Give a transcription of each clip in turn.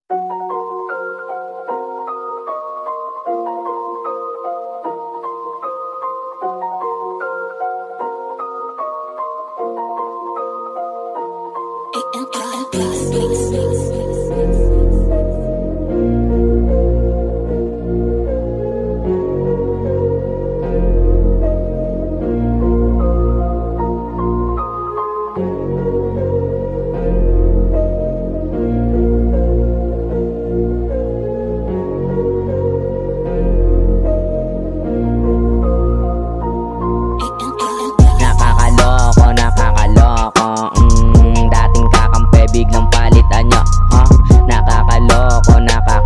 Dating kakampi biglang palitan nyo, Nakakaloko,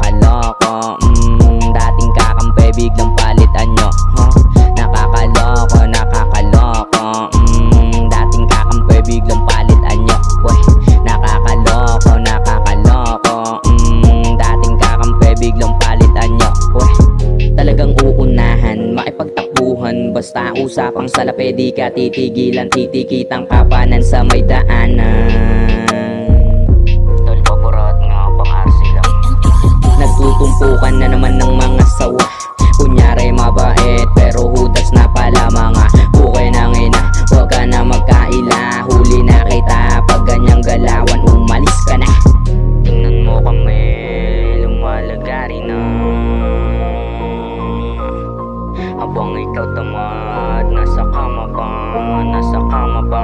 dating kakampi biglang palitan nyo, Nakakaloko, dating kakampi biglang palitan nyo. Weh, nakakaloko, dating kakampi biglang palitan nyo. Weh, talagang uunahan, makipagtakbuhan, basta usapang salapi di ka titigilan, titikitang kapanan sa may daanan. Tol, paborot nga pang RC lang. Nagtutumpukan na naman ng mga sawa, kunyari mabait pero hudas na pala mga bukay ng ina. Huwag ka na magkaila, huli na kita pag ganyang galawan, umalis ka na. Tingnan mo kami, lumalagari na habang ikaw tamad, nasa kama pa, nasa kama pa.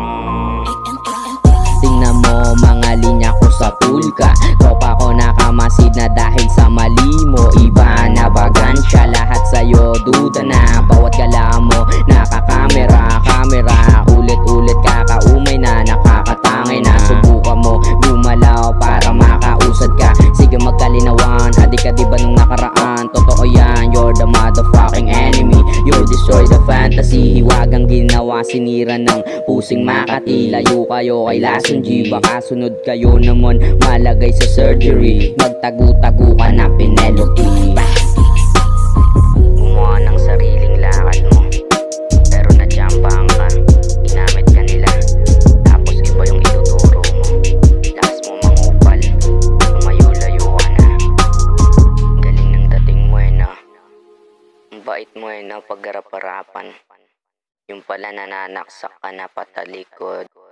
Tingnan mo mga linya ko sa tulka, tropa ko nakamasid na dahil sa mali mo. Iba na bagansya, lahat sa'yo duda na, bawat gala mo nakakamera, kamera. Ulit-ulit kakaumay na, nakakatangay na. Subukan mo gumalaw para makausad ka, sige magkalinawan. Adik ka diba nung nakaraan, totoo yan, you're the motherfucking enemy. You'll destroy the fantasy, hiwagang ginawa, sinira ng pusing Makati. Layo kayo kay Lason G, baka sunod kayo naman malagay sa surgery. Magtagu-tagu ka na Penelope. Gumawa ng sariling lakad mo, pero najampang ka, ginamit ka nila, tapos iba yung ituturo mo. Lakas mo mangupal, lumayo-layo ka na. Galing ng dating mo na, ang bait mo na paggarap-harapan. Yung pala nananaksak ka na patalikod.